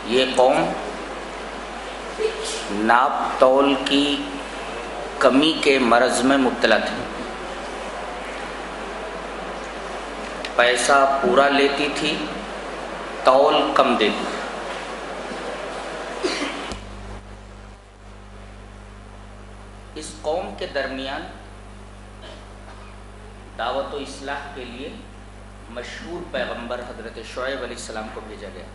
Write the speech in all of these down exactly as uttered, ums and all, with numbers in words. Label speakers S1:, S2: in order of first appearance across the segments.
S1: یہ قوم ناپ تول کی کمی کے مرض میں مبتلا تھی، پیسہ پورا لیتی تھی، تول کم دیتی تھی۔ اس قوم کے درمیان دعوت و اصلاح کے لیے مشہور پیغمبر حضرت شعیب علیہ السلام کو بھیجا گیا۔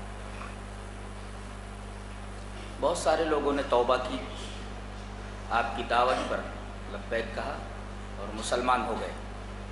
S1: بہت سارے لوگوں نے توبہ کی، آپ کی دعوت پر لبیک کہا اور مسلمان ہو گئے۔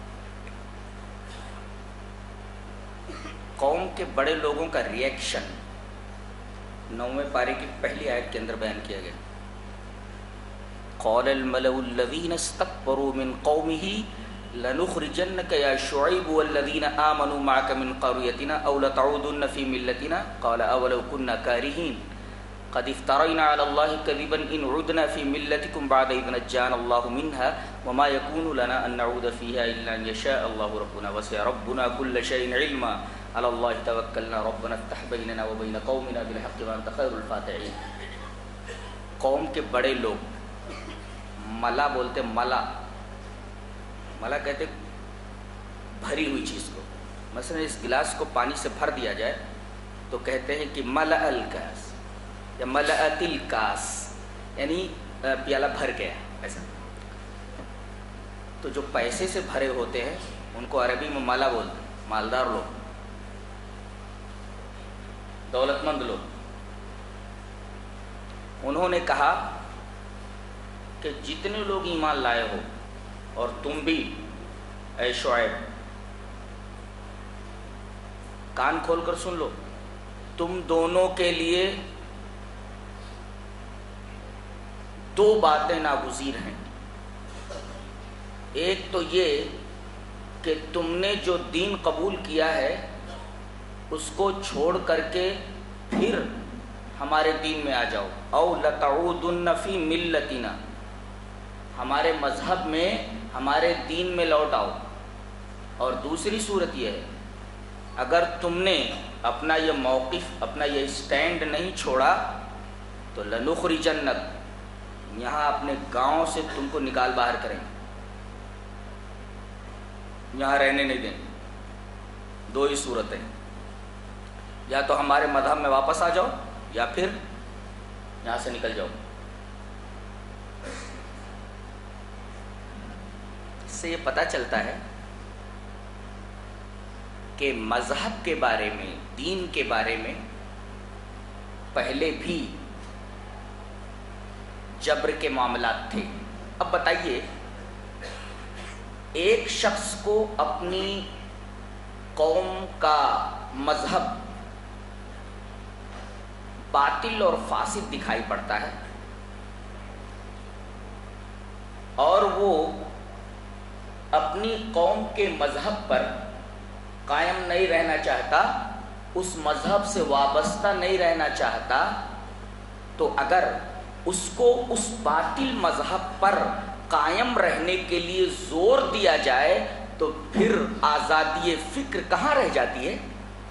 S1: قوم کے بڑے لوگوں کا ری ایکشن نویں پارے کی پہلی آیت کے اندر بیان کیا گیا۔ قال الملأ الذين استكبروا من قومه لنخرجنك يا شعيب والذين آمنوا معك من قريتنا أو لتعودن في ملتنا قال أولو كنا كارهين قد افترينا على الله كذبا إن عدنا في ملتكم بعد إذ نجانا الله منها وما يكون لنا أن نعود فيها إلا أن يشاء الله ربنا وسع ربنا كل شيء علما على الله توكلنا ربنا افتح بيننا وبين قومنا بالحق وأنت خير الفاتحين۔ قوم کے بڑے لوگ، ملا بولتے، ملا ملا کہتے بھری ہوئی چیز کو، مثلا اس گلاس کو پانی سے بھر دیا جائے تو کہتے ہیں کہ ملأ الکاس یا ملأت الکاس، یعنی پیالہ بھر گیا ایسا۔ تو جو پیسے سے بھرے ہوتے ہیں ان کو عربی میں مالا بولتے ہیں، مالدار لوگ، دولت مند لوگ۔ انہوں نے کہا کہ جتنے لوگ ایمان لائے ہو اور تم بھی اے شعیب، کان کھول کر سن لو، تم دونوں کے لیے دو باتیں ناگزیر ہیں۔ ایک تو یہ کہ تم نے جو دین قبول کیا ہے اس کو چھوڑ کر کے پھر ہمارے دین میں آ جاؤ، او لتعودن فی ملتنا، ہمارے مذہب میں، ہمارے دین میں لوٹ آؤ۔ اور دوسری صورت یہ ہے اگر تم نے اپنا یہ موقف، اپنا یہ سٹینڈ نہیں چھوڑا تو لنخرجنک، یہاں اپنے گاؤں سے تم کو نکال باہر کریں گے، یہاں رہنے نہیں دیں۔ دو ہی صورتیں، یا تو ہمارے مذہب میں واپس آ جاؤ یا پھر یہاں سے نکل جاؤ۔ اس سے یہ پتہ چلتا ہے کہ مذہب کے بارے میں، دین کے بارے میں پہلے بھی جبر کے معاملات تھے۔ اب بتائیے، ایک شخص کو اپنی قوم کا مذہب باطل اور فاسد دکھائی پڑتا ہے اور وہ اپنی قوم کے مذہب پر قائم نہیں رہنا چاہتا، اس مذہب سے وابستہ نہیں رہنا چاہتا، تو اگر اس کو اس باطل مذہب پر قائم رہنے کے لیے زور دیا جائے تو پھر آزادی فکر کہاں رہ جاتی ہے؟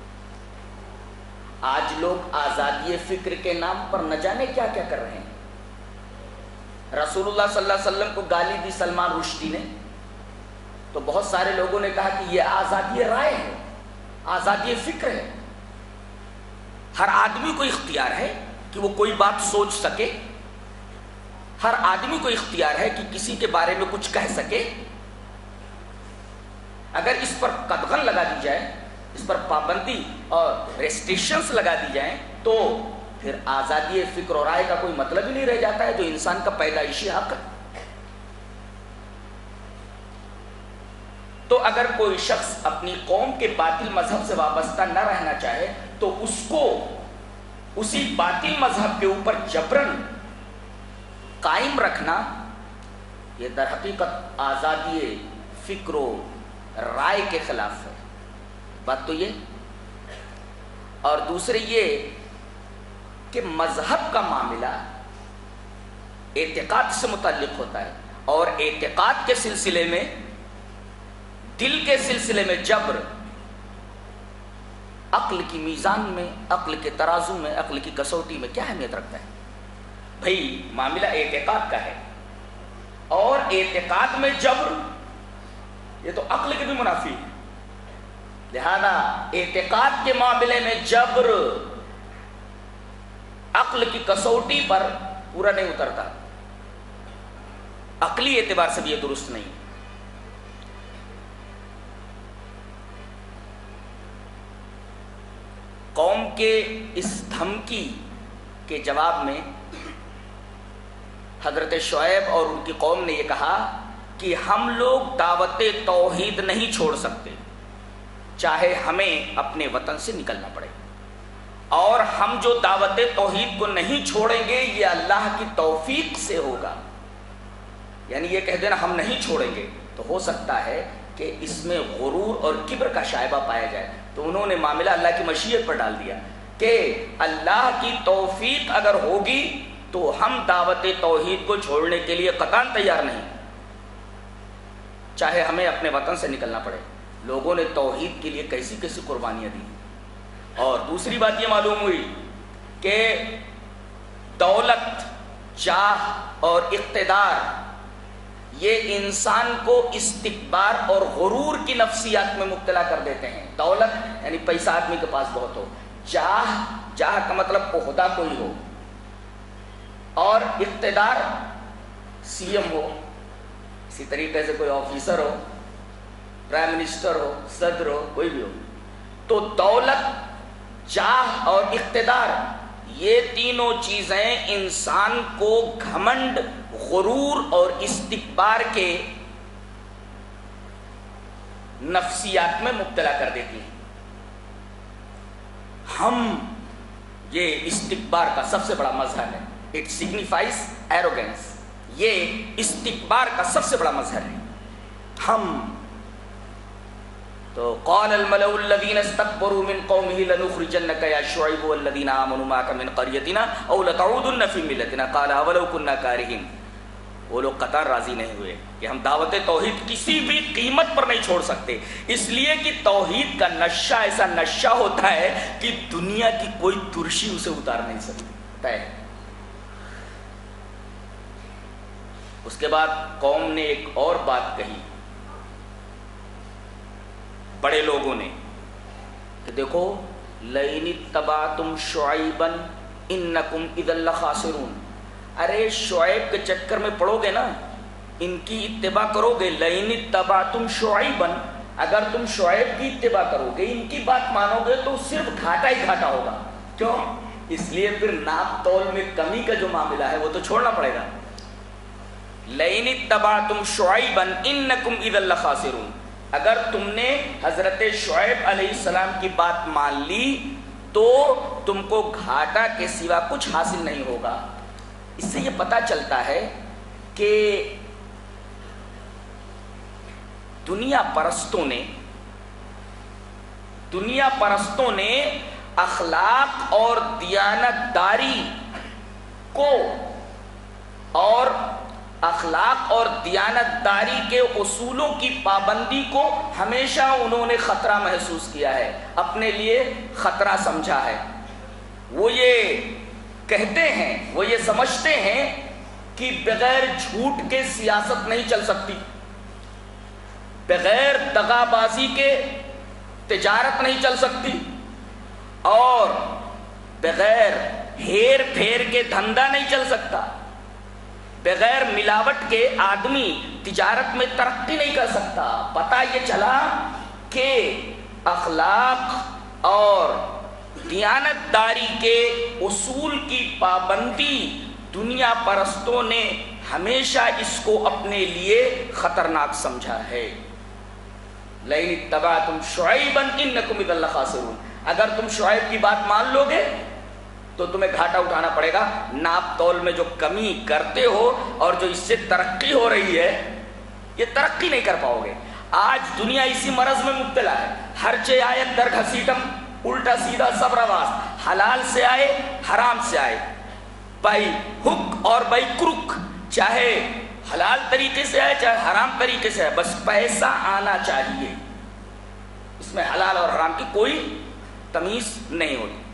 S1: آج لوگ آزادی فکر کے نام پر نہ جانے کیا کیا کر رہے ہیں۔ رسول اللہ صلی اللہ علیہ وسلم کو گالی دی سلمان رشدی نے تو بہت سارے لوگوں نے کہا کہ یہ آزادی رائے ہے، آزادی فکر ہے۔ ہر آدمی کو اختیار ہے کہ وہ کوئی بات سوچ سکے، ہر آدمی کو اختیار ہے کہ کسی کے بارے میں کچھ کہہ سکے۔ اگر اس پر قدغن لگا دی جائے، اس پر پابندی اور ریسٹرکشنز لگا دی جائیں تو پھر آزادی فکر اور رائے کا کوئی مطلب ہی نہیں رہ جاتا ہے، جو انسان کا پیدائشی حق ہے۔ تو اگر کوئی شخص اپنی قوم کے باطل مذہب سے وابستہ نہ رہنا چاہے تو اس کو اسی باطل مذہب کے اوپر جبرن قائم رکھنا، یہ در حقیقت آزادی فکر و رائے کے خلاف ہے۔ بات تو یہ، اور دوسرے یہ کہ مذہب کا معاملہ اعتقاد سے متعلق ہوتا ہے، اور اعتقاد کے سلسلے میں، دل کے سلسلے میں جبر عقل کی میزان میں، عقل کے ترازو میں، عقل کی کسوٹی میں کیا اہمیت رکھتا ہے؟ بھئی معاملہ اعتقاد کا ہے، اور اعتقاد میں جبر یہ تو عقل کے بھی منافی ہے، لہذا اعتقاد کے معاملے میں جبر عقل کی کسوٹی پر پورا نہیں اترتا، عقلی اعتبار سے بھی یہ درست نہیں۔ قوم کے اس دھمکی کے جواب میں حضرت شعیب اور ان کی قوم نے یہ کہا کہ ہم لوگ دعوت توحید نہیں چھوڑ سکتے، چاہے ہمیں اپنے وطن سے نکلنا پڑے، اور ہم جو دعوت توحید کو نہیں چھوڑیں گے یہ اللہ کی توفیق سے ہوگا۔ یعنی یہ کہہ دینا ہم نہیں چھوڑیں گے تو ہو سکتا ہے کہ اس میں غرور اور کبر کا شائبہ پایا جائے، تو انہوں نے معاملہ اللہ کی مشیت پر ڈال دیا کہ اللہ کی توفیق اگر ہوگی تو ہم دعوت توحید کو چھوڑنے کے لیے قطعاً تیار نہیں، چاہے ہمیں اپنے وطن سے نکلنا پڑے۔ لوگوں نے توحید کے لیے کیسی کیسی قربانیاں دی۔ اور دوسری بات یہ معلوم ہوئی کہ دولت، جاہ اور اقتدار یہ انسان کو استکبار اور غرور کی نفسیات میں مبتلا کر دیتے ہیں۔ دولت یعنی پیسہ آدمی کے پاس بہت ہو، جاہ جاہ کا مطلب عہدہ کوئی ہو، اور اقتدار سی ایم ہو، اسی طریقے سے کوئی آفیسر ہو، پرائم منسٹر ہو، صدر ہو، کوئی بھی ہو، تو دولت، جاہ اور اقتدار یہ تینوں چیزیں انسان کو گھمنڈ، غرور اور استکبار کے نفسیات میں مبتلا کر دیتی ہیں۔ ہم یہ استکبار کا سب سے بڑا مظہر ہے، اٹ سگنیفائز ایروگینس، یہ استکبار کا سب سے بڑا مظہر ہے۔ ہم تو قال الملأ الذين استكبروا من قومه لنخرجنك يا شعيب والذين آمنوا معك من قريتنا او لتعودن في ملتنا قال اولو كنا كارهين۔ وہ لوگ قطار راضی نہیں ہوئے کہ ہم دعوت توحید کسی بھی قیمت پر نہیں چھوڑ سکتے، اس لیے کہ توحید کا نشہ ایسا نشہ ہوتا ہے کہ دنیا کی کوئی ترشی اسے اتار نہیں سکتی ہے۔ اس کے بعد قوم نے ایک اور بات کہی، بڑے لوگوں نے، کہ دیکھو لئن اتبعتم شعیبا انکم اذا لخاسرون، ارے شعیب کے چکر میں پڑو گے نا، ان کی اتباع کرو گے، لئن اتبعتم شعیبا، اگر تم شعیب کی اتباع کرو گے، ان کی بات مانو گے تو صرف گھاٹا ہی گھاٹا ہوگا۔ کیوں؟ اس لیے پھر ناپ تول میں کمی کا جو معاملہ ہے وہ تو چھوڑنا پڑے گا۔ لئن اتبعتم شعیبا انکم اذا لخاسرون، اگر تم نے حضرت شعیب علیہ السلام کی بات مان لی تو تم کو گھاٹا کے سوا کچھ حاصل نہیں ہوگا۔ اس سے یہ پتہ چلتا ہے کہ دنیا پرستوں نے دنیا پرستوں نے اخلاق اور دیانت داری کو اور اخلاق اور دیانت داری کے اصولوں کی پابندی کو ہمیشہ انہوں نے خطرہ محسوس کیا ہے، اپنے لیے خطرہ سمجھا ہے۔ وہ یہ کہتے ہیں، وہ یہ سمجھتے ہیں کہ بغیر جھوٹ کے سیاست نہیں چل سکتی، بغیر دغا بازی کے تجارت نہیں چل سکتی، اور بغیر ہیر پھیر کے دھندا نہیں چل سکتا، بغیر ملاوٹ کے آدمی تجارت میں ترقی نہیں کر سکتا۔ پتہ یہ چلا کہ اخلاق اور دیانت داری کے اصول کی پابندی دنیا پرستوں نے ہمیشہ اس کو اپنے لیے خطرناک سمجھا ہے۔ لئن اتبعتم شعیبا انکم اذا لخاسرون، اگر تم شعیب کی بات مان لو گے تو تمہیں گھاٹا اٹھانا پڑے گا، ناپ تول میں جو کمی کرتے ہو اور جو اس سے ترقی ہو رہی ہے یہ ترقی نہیں کر پاؤ گے۔ آج دنیا اسی مرض میں مبتلا ہے، ہر چے آئے در گھسیٹم، الٹا سیدھا سب رواز، حلال سے آئے حرام سے آئے، بائی حک اور بائی کرک، چاہے حلال طریقے سے آئے چاہے حرام طریقے سے آئے، بس پیسہ آنا چاہیے، اس میں حلال اور حرام کی کوئی تمیز نہیں ہوتی.